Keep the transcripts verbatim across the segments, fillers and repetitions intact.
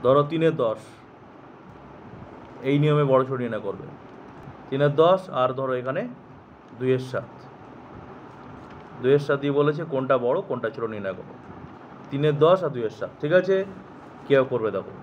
ধরো তিনের দশ, এই নিয়মে বড় ছোট নির্ণয় করবে। তিনের দশ আর ধরো এখানে দুইয়ের সাত, দুইয়ের সাত দিয়ে বলেছে কোনটা বড় কোনটা ছোট নির্ণয় করো। তিনের দশ আর দুইয়ের সাত, ঠিক আছে? কেউ করবে দেখো,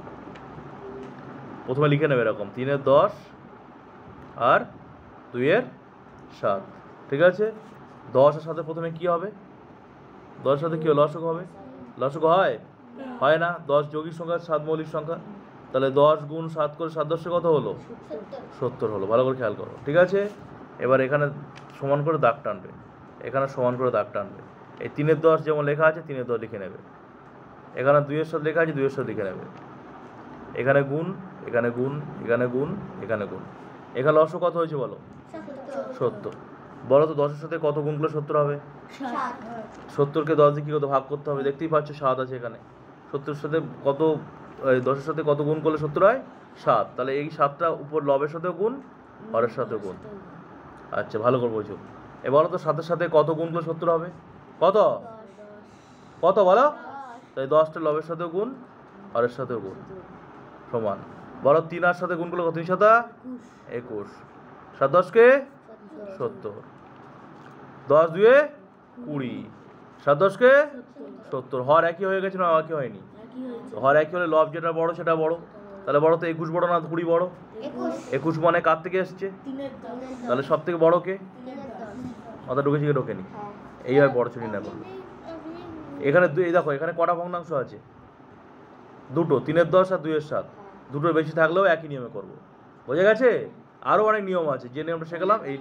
প্রথমে লিখে নেবে এরকম তিনের দশ আর দুইয়ের সাত, ঠিক আছে? দশের সাথে প্রথমে কি হবে? দশের সাথে কী হবে? লসক হবে। লসক হয় হয় না? দশ যৌগিক সংখ্যা, সাত মৌলিক সংখ্যা, তাহলে দশ গুণ সাত করে সাত দশে কত হলো? সত্তর হলো। ভালো করে খেয়াল করো, ঠিক আছে? এবার এখানে সমান করে দাগ টানবে, এখানে সমান করে দাগ টানবে। এই তিনের দশ যেমন লেখা আছে তিনের দশ লিখে নেবে, এখানে দুইয়ের সাথে লেখা আছে দুইয়ের সাথে লিখে নেবে, এখানে গুণ, এখানে গুণ, এখানে গুণ, এখানে গুণ। এখানে লসক কত হয়েছে বলো? সত্তর। বলো তো দশের সাথে কত গুণ করলে সত্তর হবে? সত্তরকে দশ দিয়ে কী কত ভাগ করতে হবে? দেখতেই পাচ্ছ সাত আছে এখানে। সত্তরের সাথে কত, দশের সাথে কত গুণ করলে সত্তর হয়? সাত। তাহলে এই সাতটা উপর লবের সাথেও গুণ, হরের সাথেও গুণ। আচ্ছা, ভালো করে বোঝো। এ বলো তো সাতের সাথে কত গুণ করলে সত্তর হবে? কত কত বলো? তাই দশটা লবের সাথেও গুণ, হরের সাথেও গুণ, সমান। বলো তিন আর সাথে গুণ করলে কত? তিন সাতা একুশ, সাত দশকে সত্তর, দশ দুয়ে কুড়ি, সাত দশকে সত্তর। হর একই হয়ে গেছে না একই হয়নি? হর একই হলে লব যেটা বড় সেটা বড়। তাহলে বড় তো একুশ বড় না কুড়ি বড়? একুশ মানে কার থেকে এসছে? তাহলে সব থেকে বড় কে? মাথা ঢুকেছি কি ঢোকেনি? এইভাবে বড় ছোট নির্ণয় করবে। এখানে দুই, এই দেখো এখানে কটা ভগ্নাংশ আছে? দুটো, তিনের দশ আর দুইয়ের সাত। দুটোর বেশি থাকলেও একই নিয়মে করবো, বোঝা গেছে? আরও অনেক নিয়ম আছে, যে নিয়মটা শেখালাম এই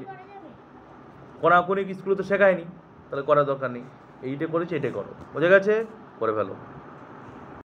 কোনাকুনি স্কুলে তো শেখায়নি, তাহলে করার দরকার নেই। এইটা করেছি এটাই করো, বোঝা গেছে? করে ফেলো।